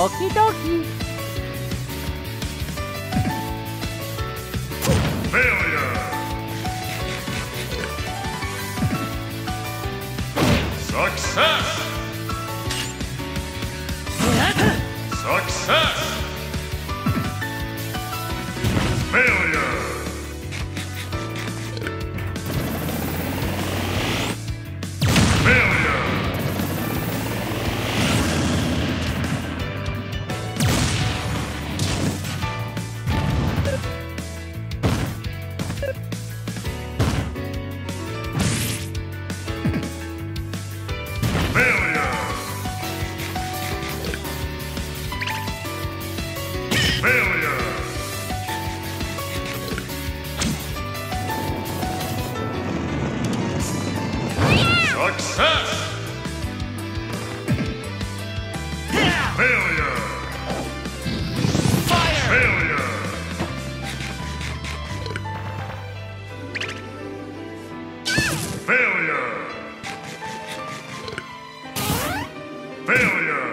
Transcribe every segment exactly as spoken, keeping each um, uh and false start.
Okie dokie. Failure. Success. Success. Failure. Failure. Success! Failure! Fire! Failure! Failure! Failure!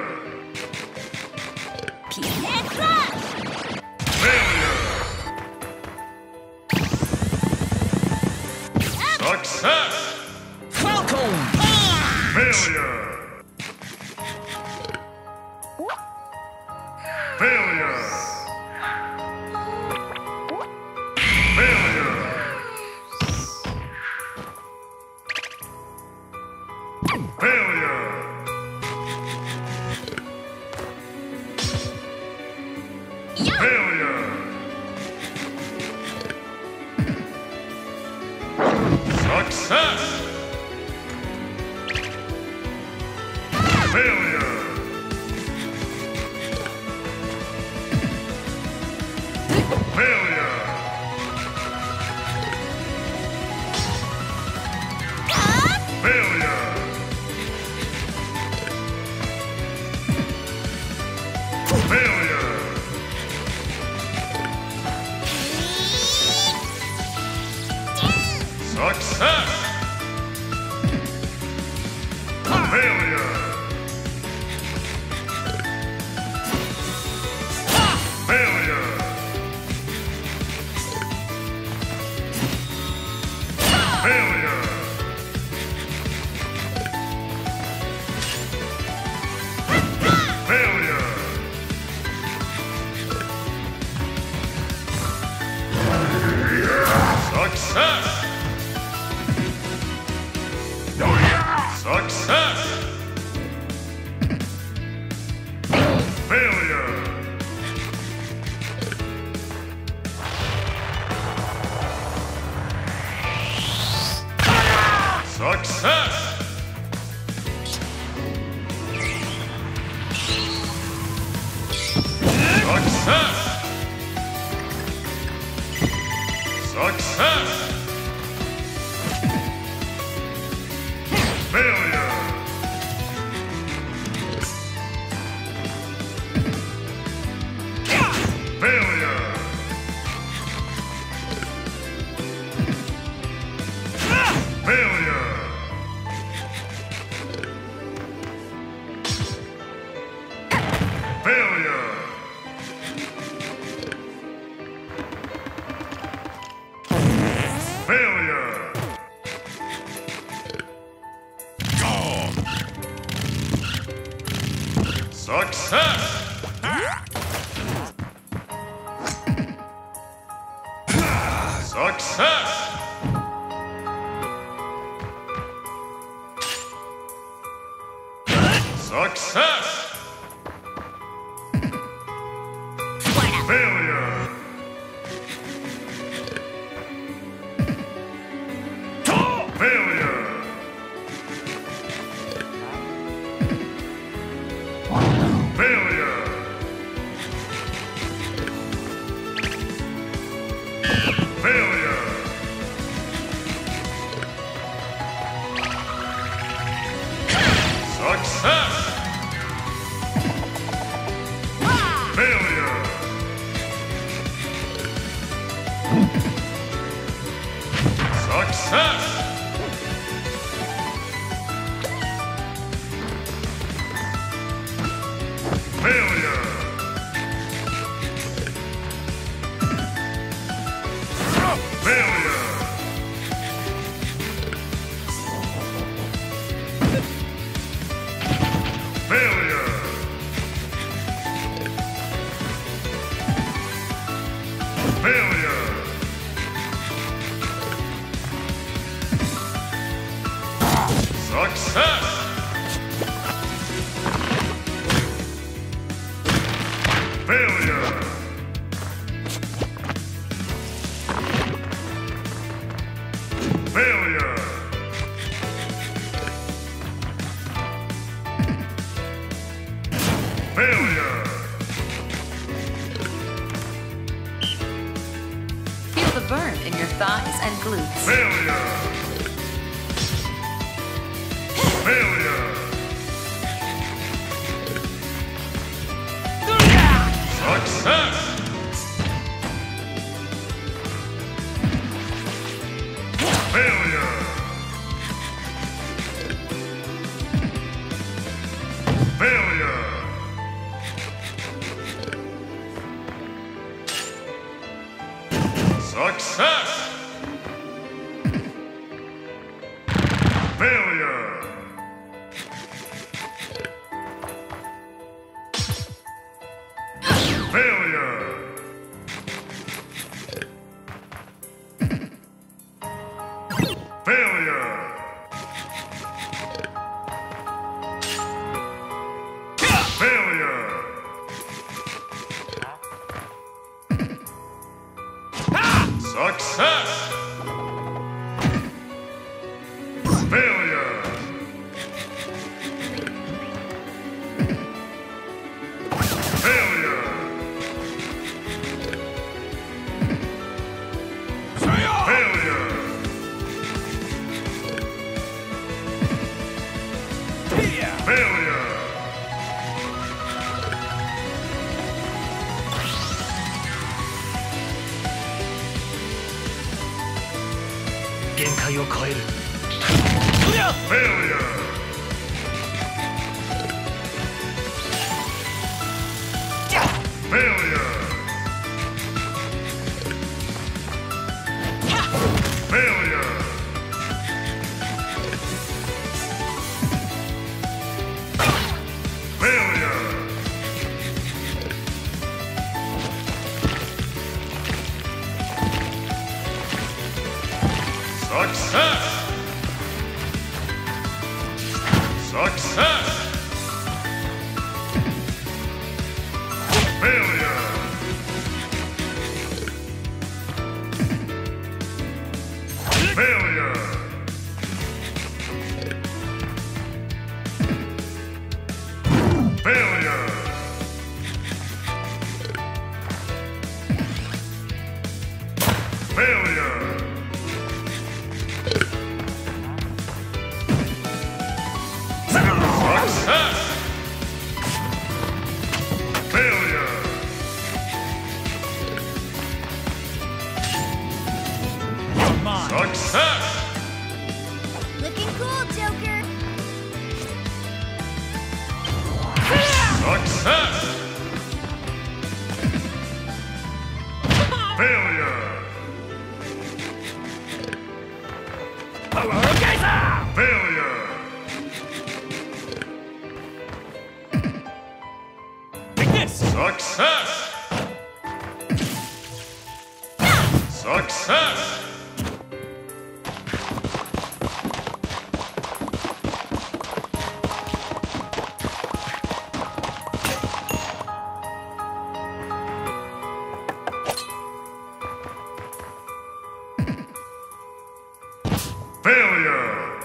Failure! Success! Falcon! Failure! Failure! Failure! Failure! Failure! Success! Failure! Failure! Failure! Failure! Success! Failure! Failure! Failure! Failure! Success! Success! Failure! Success! Success! Success! Failure! Failure! Failure! Failure! Failure! Success! Success! Success! Failure! Failure! Failure! Failure! Success! Failure! Failure. Failure. Failure. Feel the burn in your thighs and glutes. Failure. Failure. Success. Failure. Failure. Success. Failure. Failure. Failure. Failure. Success. Failure. Failure. Failure. Failure. 限界を超える。 Failure. Failure. Failure. Failure. Success. Success. Failure. Failure. Failure. Failure. Success. Failure. You're mine. Success. Looking cool, Joker. Success. Failure. Failure. Take this. Success. Success. Failure.